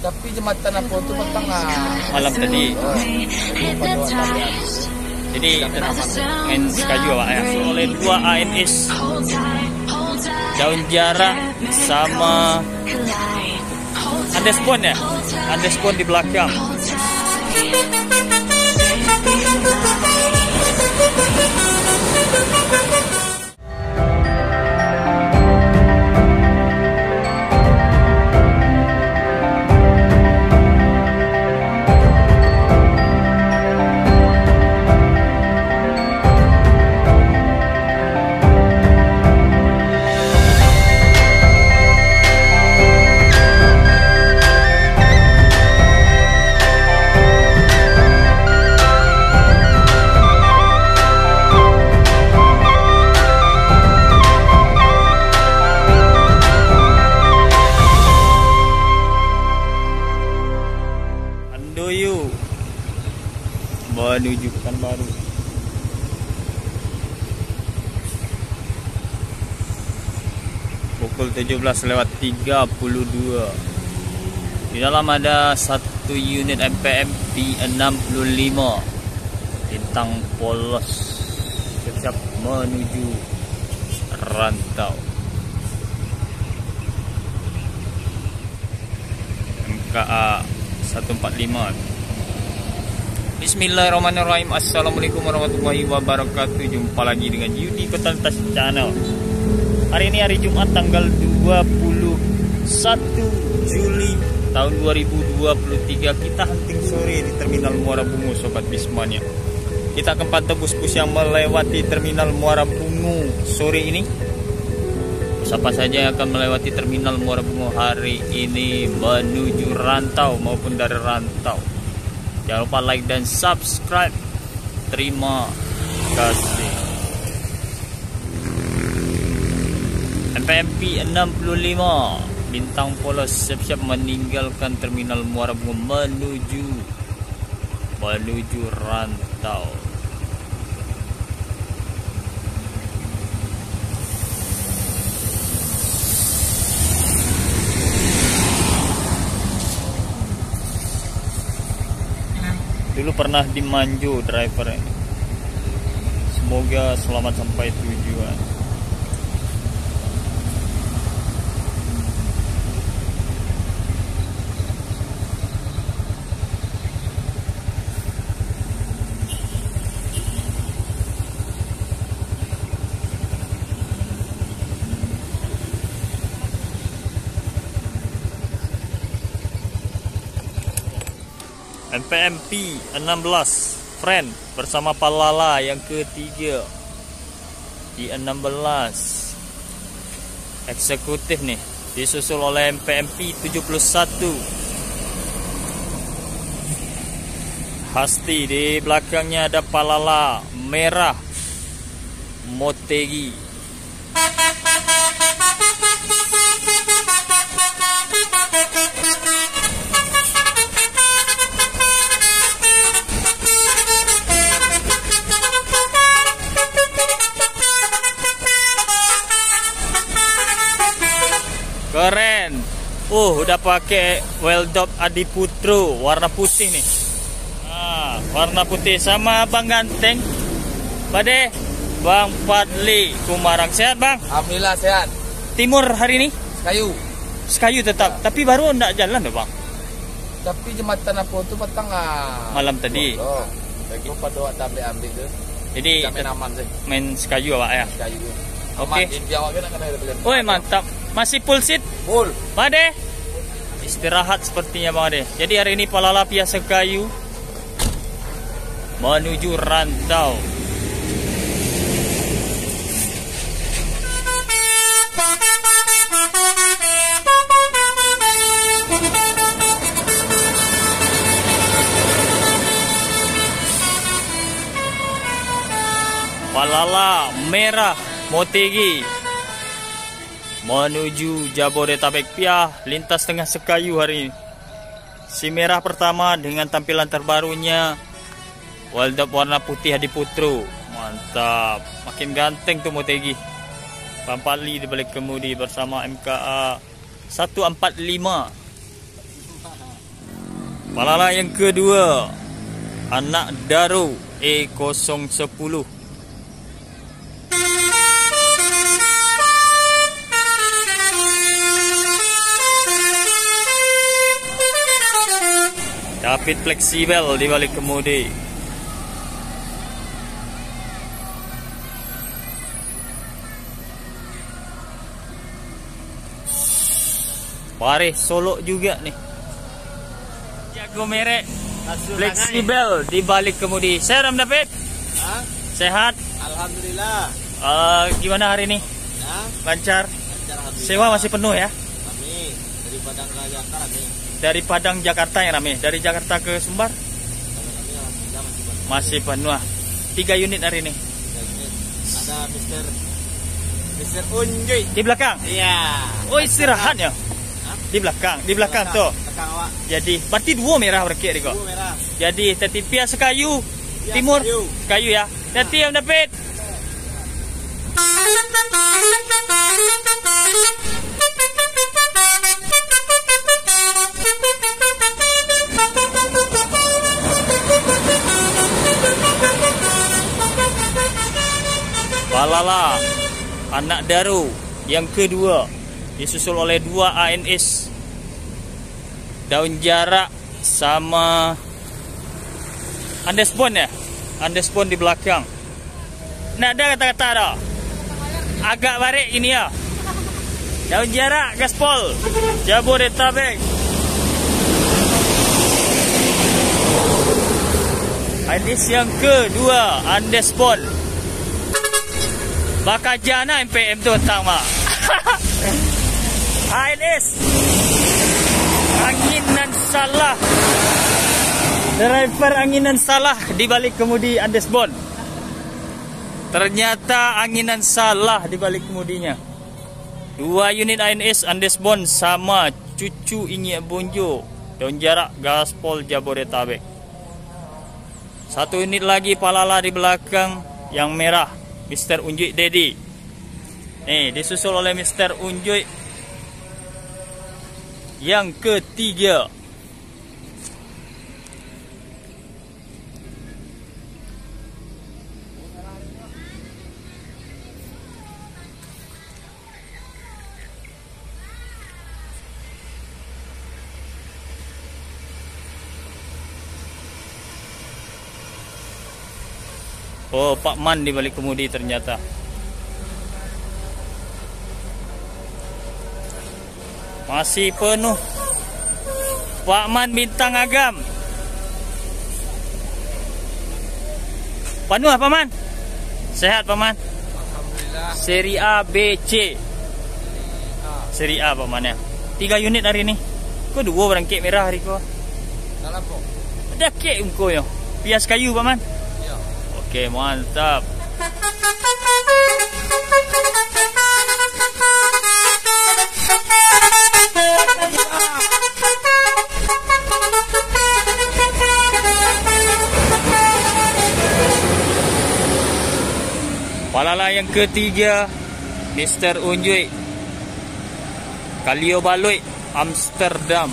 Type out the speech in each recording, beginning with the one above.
Tapi jembatan apa itu petang malam tadi. Jadi main Sekaju Pak ya. Oleh 2 ANS. Daun jarak sama Andespon ya. Andespon di belakang. Andoyo menuju Pekanbaru. Pukul 17:32. Di dalam ada 1 unit MPM P65 bintang polos siap menuju rantau. MKA 145. Bismillahirrahmanirrahim. Assalamualaikum warahmatullahi wabarakatuh. Jumpa lagi dengan Yudi Kotantas Channel. Hari ini hari Jumat tanggal 21 Juli tahun 2023. Kita hunting sore di Terminal Muara Bungu, Sobat Bismania. Kita akan pantau bus-bus yang melewati Terminal Muara Bungu sore ini. Siapa saja yang akan melewati Terminal Muara Bungu hari ini menuju rantau maupun dari rantau. Jangan lupa like dan subscribe. Terima kasih. MPMP 65 bintang polos siap-siap meninggalkan Terminal Muara Bungu menuju rantau. Dulu pernah dimanju driver ini. Semoga selamat sampai tujuan. MPMP 16 Friend bersama Palala yang ketiga di 16 eksekutif nih, disusul oleh MPMP 71 Hasti. Di belakangnya ada Palala merah Motegi. Keren. Udah pakai Weldop Adiputro warna putih nih. Warna putih sama Bang Ganteng. Bade, Bang Fadli Kumarang. Sehat, Bang? Alhamdulillah sehat. Timur hari ini? Sekayu tetap. Tapi baru enggak jalan loh, Bang. Tapi jembatan apa itu petang malam tadi. Bagi pada waktu ambil tu. Jadi main aman sih. Main Sekayu Pak ya. Sekayu. Oke. Woi, mantap. Masih full seat? Full. Bade. Istirahat sepertinya Bang Ade. Jadi hari ini Palala via Sekayu menuju rantau. Palala merah Motegi menuju Jabodetabek via lintas tengah Sekayu hari ini. Si merah pertama dengan tampilan terbarunya Weldop warna putih Adiputro. Mantap, makin ganteng tuh Motegi. Pampali di balik kemudi bersama MKA 145 Palala yang kedua, Anak Daru E010. Dapat fleksibel di balik kemudi. Pareh Solo juga nih. Jago merek, fleksibel di balik kemudi. Seram David? Sehat? Alhamdulillah. Gimana hari ini? Lancar? Sewa masih penuh ya? Kami dari Padang ke Jakarta nih. Dari Padang Jakarta yang rame. Dari Jakarta ke Sumbar? Masih penuh. 3 unit hari ini. Ada Mister Unjuy Di belakang? Iya. Oh, istirahat ya? Di belakang tuh. Belakang awak. Jadi berarti 2 merah berkek Riko. 2 merah. Jadi tetipia sekayu timur kayu ya. Nanti yang dapat. Palala Anak Daru yang kedua disusul oleh 2 ANS. Daun jarak sama Andesbon ya. Andesbon di belakang. Nah, ada kata-kata ada. Agak barik ini ya. Daun jarak gaspol Jabodetabek. ANS yang kedua Andesbon. Bakajana MPM tu tama. ANS anginan salah. Driver anginan salah di balik kemudi Andesbon. Ternyata anginan salah di balik kemudinya. 2 unit ANS Andesbon sama cucu Inyi Bonjo. Daun jarak gaspol Jabodetabek. 1 unit lagi Palala di belakang yang merah. Mr. Unjuy Dedi. Nih, disusul oleh Mr. Unjuy yang ketiga. Oh, Pak Man di balik kemudi ternyata. Masih penuh. Pak Man Bintang Agam. Penuh Pak Man? Sehat Pak Man? Alhamdulillah. Seri A, B, C. Seri A Pak Man ya. 3 unit hari ini. Kok 2 barang kek merah hari ko? Salah po. Ada kek unko yo. Pias kayu Pak Man. Oke, mantap. Palala yang ketiga Mr. Unjuy Kalio Baloi Amsterdam.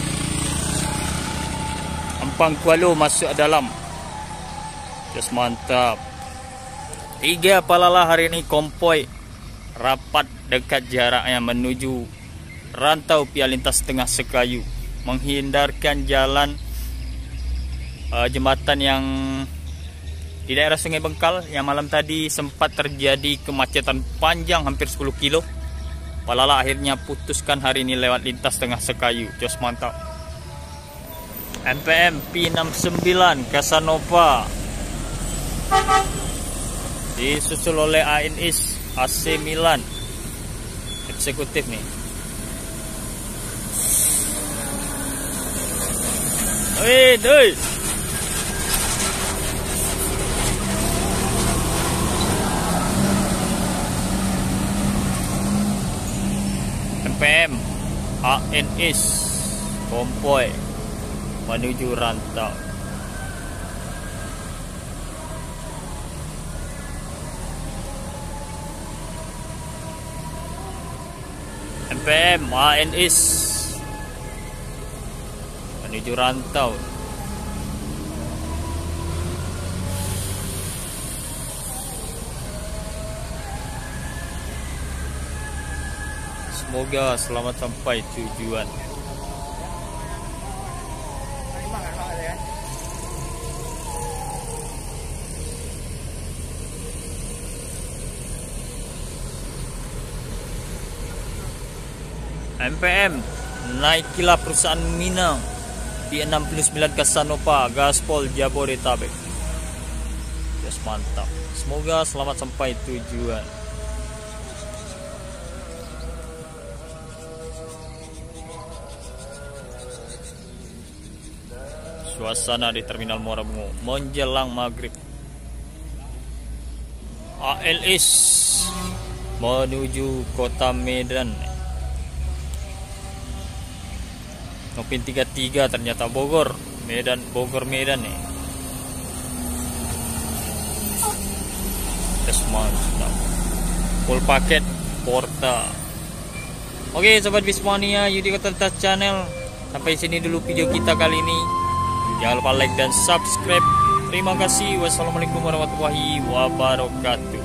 Ampang Kuala masuk dalam. Just mantap. 3 Palala hari ini kompoi rapat dekat jaraknya menuju rantau Pia Lintas Tengah Sekayu, menghindarkan jalan jembatan yang di daerah Sungai Bengkal yang malam tadi sempat terjadi kemacetan panjang hampir 10 kilo. Palala akhirnya putuskan hari ini lewat lintas Tengah Sekayu. Just mantap. MPM P69 Casanova disusul oleh ANS AC Milan eksekutif nih. Woi, MPM ANS konvoy menuju rantau. MPM ANS menuju rantau. Semoga selamat sampai tujuan. MPM naikilah perusahaan Minang di 69 Casanova Gaspol Jabodetabek. Yes, mantap. Semoga selamat sampai tujuan. Suasana di Terminal Muara Bungo menjelang maghrib. ALS menuju kota Medan. Nopin 33 ternyata Bogor Medan nih. Tes mantap. Full paket Porta. Oke sobat Bismania, Yudi Kotantas Channel. Sampai sini dulu video kita kali ini. Jangan lupa like dan subscribe. Terima kasih. Wassalamualaikum warahmatullahi wabarakatuh.